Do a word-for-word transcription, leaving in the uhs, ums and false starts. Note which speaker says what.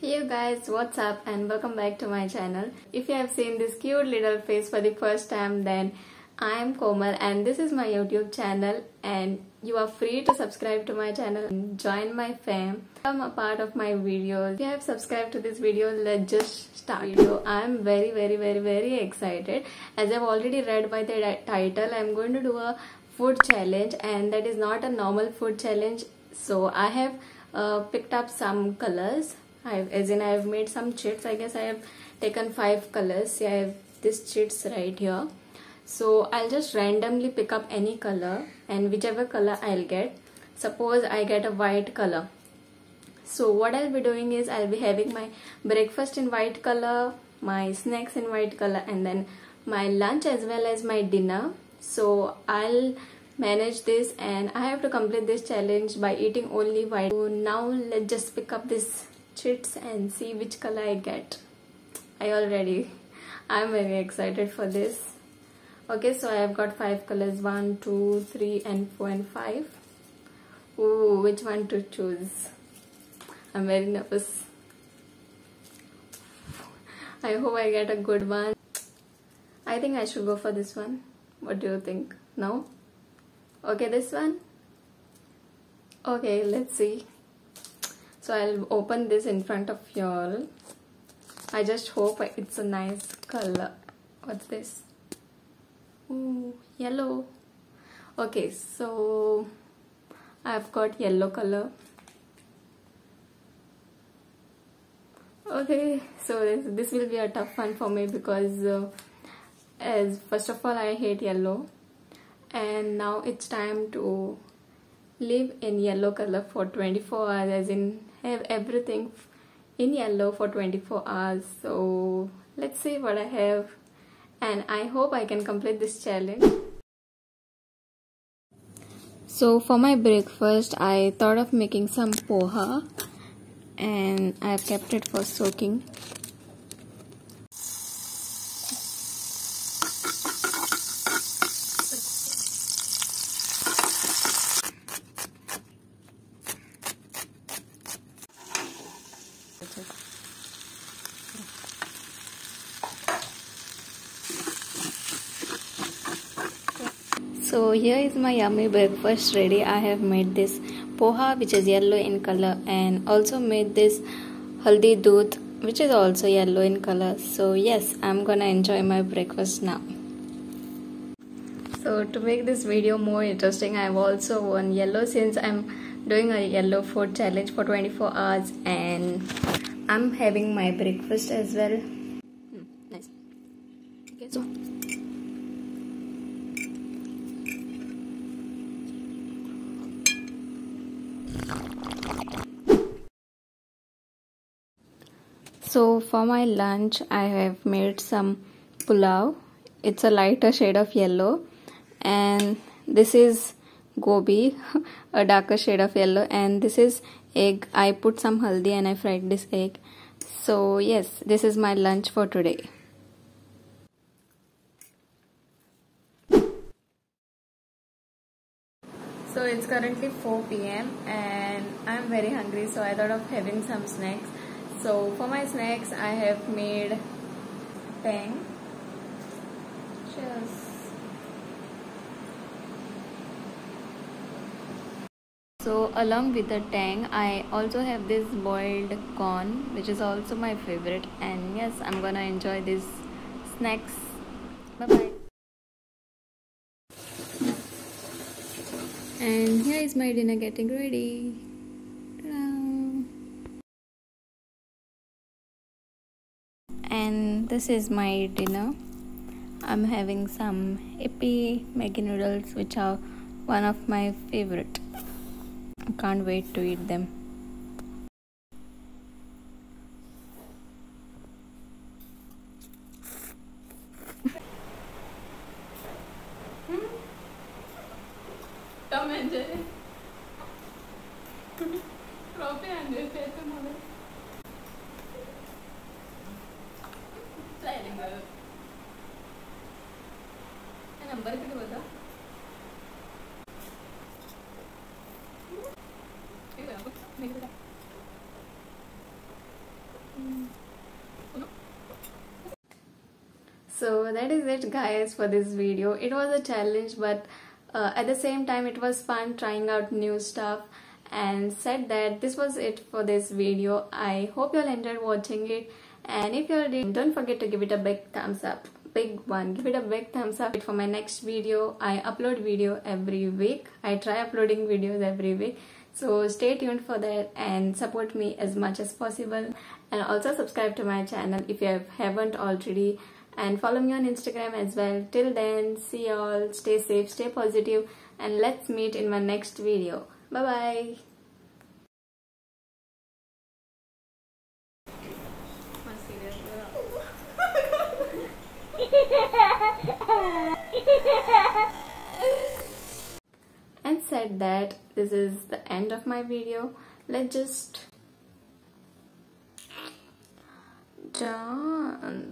Speaker 1: Hey you guys, what's up and welcome back to my channel. If you have seen this cute little face for the first time, then I am Komal and this is my YouTube channel, and you are free to subscribe to my channel and join my fam. Become a part of my videos. If you have subscribed to this video, let's just start video. I am very very very very excited. As I've already read by the title, I'm going to do a food challenge, and that is not a normal food challenge. So I have uh, picked up some colors. I've, as in I have made some chits. I guess I have taken five colors. See, I have these chits right here. So I'll just randomly pick up any color, and whichever color I'll get. Suppose I get a white color. So what I'll be doing is I'll be having my breakfast in white color, my snacks in white color, and then my lunch as well as my dinner. So I'll manage this, and I have to complete this challenge by eating only white. So now let's just pick up this chits and see which color I get. I already I'm very excited for this. Okay, so I have got five colors, one, two, three, and four, and five. Ooh, which one to choose? I'm very nervous. I hope I get a good one. I think I should go for this one. What do you think? No? Okay, this one? Okay, let's see. So I'll open this in front of y'all. I just hope it's a nice color. What's this? Ooh, yellow. Okay, so I've got yellow color. Okay, so this, this will be a tough one for me because uh, as first of all I hate yellow, and now it's time to live in yellow color for twenty-four hours, as in have everything in yellow for twenty-four hours. So let's see what I have, and I hope I can complete this challenge. So for my breakfast I thought of making some poha, and I've kept it for soaking. So here is my yummy breakfast ready. I have made this poha, which is yellow in color, and also made this haldi doodh, which is also yellow in color. So yes, I'm gonna enjoy my breakfast now. So to make this video more interesting, I've also worn yellow since I'm doing a yellow food challenge for twenty-four hours, and I'm having my breakfast as well. Hmm, nice. Okay, so So for my lunch I have made some pulao. It's a lighter shade of yellow, and this is gobi, a darker shade of yellow, and this is egg. I put some haldi and I fried this egg. So yes, this is my lunch for today. So it's currently four P M and I'm very hungry, so I thought of having some snacks. So for my snacks I have made tang. Cheers. So along with the tang I also have this boiled corn, which is also my favorite, and yes, I'm gonna enjoy these snacks. Bye bye. And here is my dinner getting ready. And this is my dinner. I'm having some Yippee Maggi noodles, which are one of my favorite. I can't wait to eat them. Come and number किती होता So that is it guys for this video. It was a challenge, but uh, at the same time it was fun trying out new stuff. And said that this was it for this video. I hope you all enjoyed watching it, and if you all did, don't forget to give it a big thumbs up. Big one. Give it a big thumbs up for my next video. I upload video every week. I try uploading videos every week. So stay tuned for that and support me as much as possible. And also subscribe to my channel if you haven't already. And follow me on Instagram as well. Till then, see y'all. Stay safe, stay positive, and let's meet in my next video. Bye bye. And said that this is the end of my video. Let's just done.